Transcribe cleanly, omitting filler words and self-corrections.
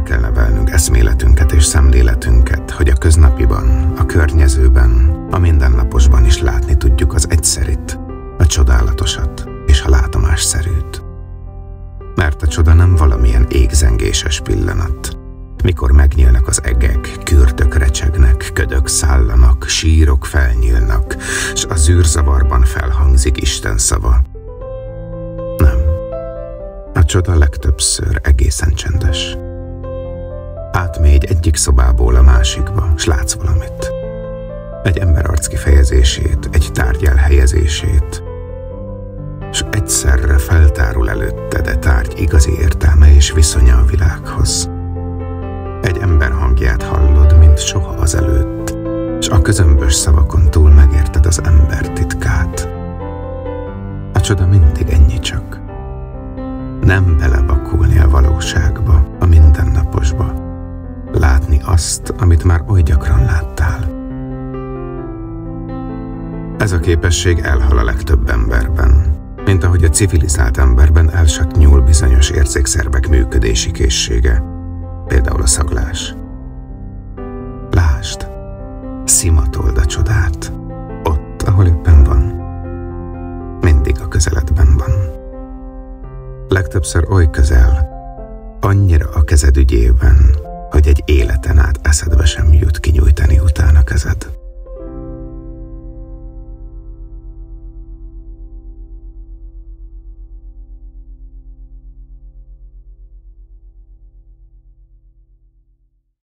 Fel kell nevelnünk eszméletünket és szemléletünket, hogy a köznapiban, a környezőben, a mindennaposban is látni tudjuk az egyszerit, a csodálatosat és a látomásszerűt. Mert a csoda nem valamilyen égzengéses pillanat, mikor megnyílnak az egek, kürtök recsegnek, ködök szállanak, sírok felnyílnak, s az űrzavarban felhangzik Isten szava. Nem. A csoda legtöbbször egészen csendes. Átmegy egyik szobából a másikba, s látsz valamit. Egy ember arc kifejezését, egy tárgy elhelyezését, s egyszerre feltárul előtted a tárgy igazi értelme és viszonya a világhoz. Egy ember hangját hallod, mint soha azelőtt, s a közömbös szavakon túl megérted az ember titkát. A csoda mindig ennyi csak. Nem belevakulni a valóságba, a mindennaposba. Látni azt, amit már oly gyakran láttál. Ez a képesség elhal a legtöbb emberben, mint ahogy a civilizált emberben elsatnyúl bizonyos érzékszervek működési készsége, például a szaglás. Lásd, szimatold a csodát, ott, ahol éppen van. Mindig a közeledben van. Legtöbbször oly közel, annyira a kezed ügyében, hogy egy életen át eszedbe sem jut kinyújtani utána kezed.